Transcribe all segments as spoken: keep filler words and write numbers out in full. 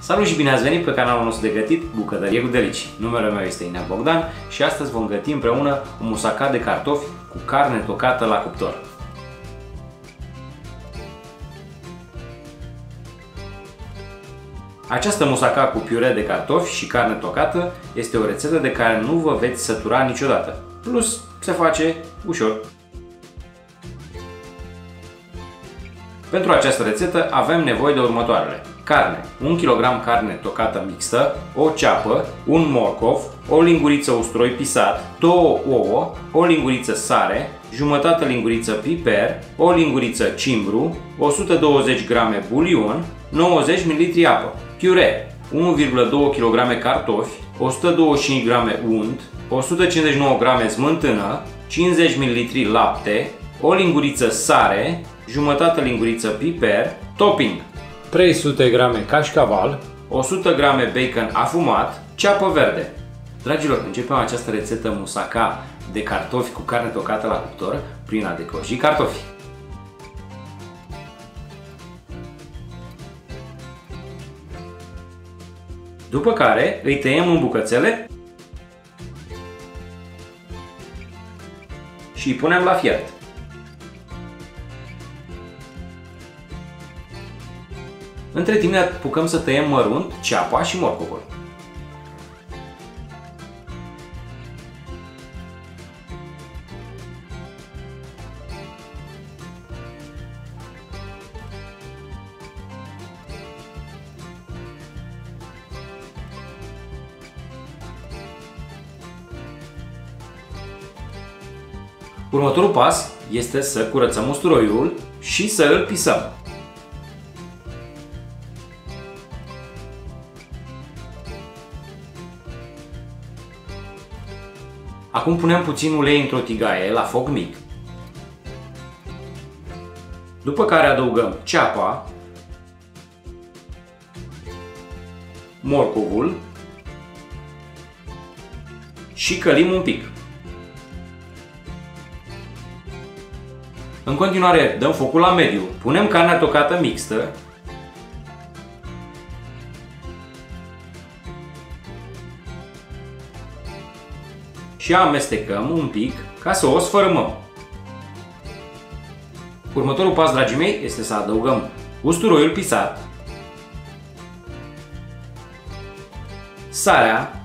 Salut și bine ați venit pe canalul nostru de gătit Bucătărie cu Delici. Numele meu este Inel Bogdan și astăzi vom găti împreună un musacat de cartofi cu carne tocată la cuptor. Această musacat cu piure de cartofi și carne tocată este o rețetă de care nu vă veți sătura niciodată. Plus, se face ușor. Pentru această rețetă avem nevoie de următoarele: carne, un kilogram carne tocată mixtă, o ceapă, un morcov, o linguriță usturoi pisat, două ouă, o linguriță sare, jumătate linguriță piper, o linguriță cimbru, o sută douăzeci grame bulion, nouăzeci mililitri apă. Piure: unu virgulă doi kilograme cartofi, o sută douăzeci și cinci grame unt, o sută cincizeci și nouă grame smântână, cincizeci mililitri lapte, o linguriță sare, jumătate linguriță piper. Topping: trei sute grame cașcaval, o sută grame bacon afumat, ceapă verde. Dragilor, începem această rețetă musacat de cartofi cu carne tocată la cuptor prin a decoji cartofi. După care îi tăiem în bucățele și îi punem la fiert. Între timp ne apucăm să tăiem mărunt ceapa și morcovul. Următorul pas este să curățăm usturoiul și să îl pisăm. Acum punem puțin ulei într-o tigaie la foc mic. După care adăugăm ceapa, morcovul și călim un pic. În continuare dăm focul la mediu, punem carnea tocată mixtă și amestecăm un pic ca să o sfărâmăm. Următorul pas, dragii mei, este să adăugăm usturoiul pisat, sarea,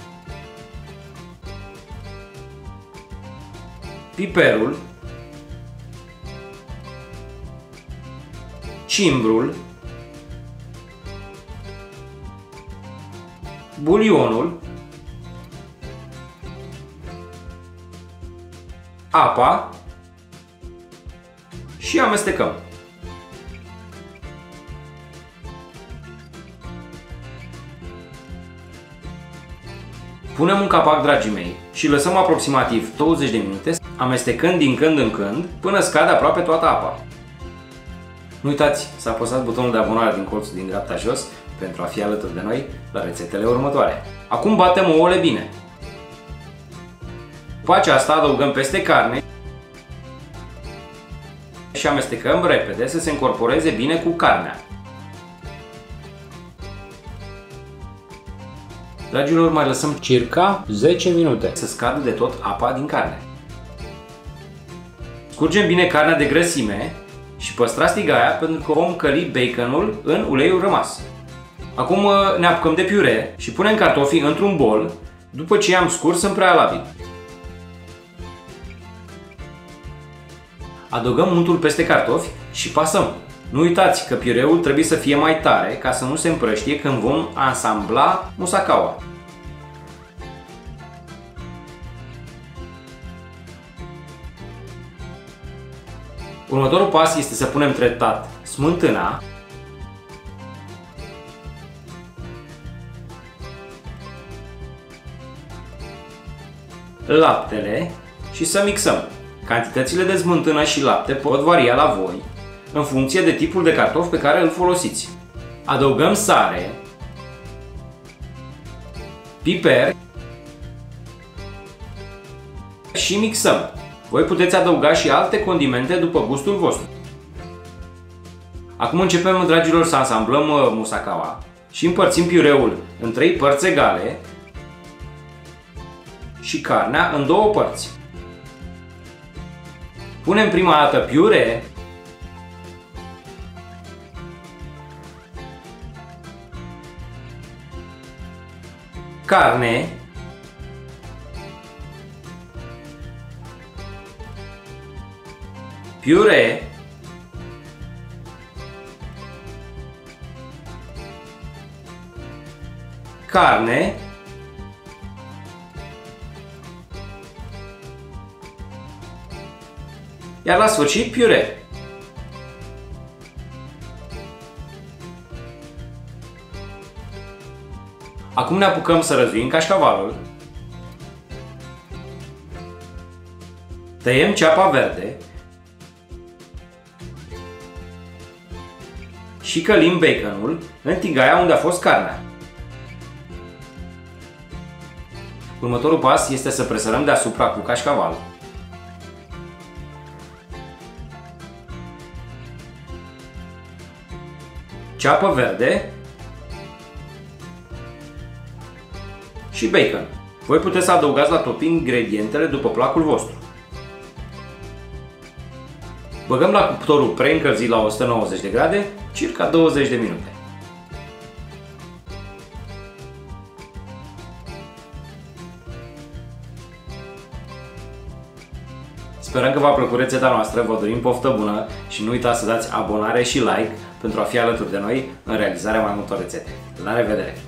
piperul, cimbrul, bulionul, apa și amestecăm. Punem un capac, dragii mei, și lăsăm aproximativ douăzeci de minute, amestecând din când în când până scade aproape toată apa. Nu uitați să apăsați butonul de abonare din colțul din dreapta jos pentru a fi alături de noi la rețetele următoare. Acum batem ouăle bine. După aceasta adăugăm peste carne și amestecăm repede să se încorporeze bine cu carnea. Dragilor, mai lăsăm circa zece minute să scadă de tot apa din carne. Scurgem bine carnea de grăsime și păstrați tigaia pentru că vom căli baconul în uleiul rămas. Acum ne apucăm de piure și punem cartofii într-un bol după ce i-am scurs în prealabil. Adăugăm untul peste cartofi și pasăm. Nu uitați că piureul trebuie să fie mai tare ca să nu se împrăștie când vom ansambla musacaua. Următorul pas este să punem treptat smântâna, laptele și să mixăm. Cantitățile de smântână și lapte pot varia la voi în funcție de tipul de cartof pe care îl folosiți. Adăugăm sare, piper și mixăm. Voi puteți adăuga și alte condimente după gustul vostru. Acum începem, dragilor, să ansamblăm musacaua și împărțim piureul în trei părți egale și carnea în două părți. Punem prima dată piure, carne, piure, carne, iar la sfârșit piure. Acum ne apucăm să răzuim cașcavalul. Tăiem ceapa verde și călim baconul în tigaia unde a fost carnea. Următorul pas este să presărăm deasupra cu cașcaval. Ceapă verde și bacon. Voi puteți să adăugați la topping ingredientele după placul vostru. Băgăm la cuptorul preîncălzit la o sută nouăzeci de grade, circa douăzeci de minute. Sperăm că v-a plăcut rețeta noastră, vă dorim poftă bună și nu uitați să dați abonare și like pentru a fi alături de noi în realizarea mai multor rețete. La revedere!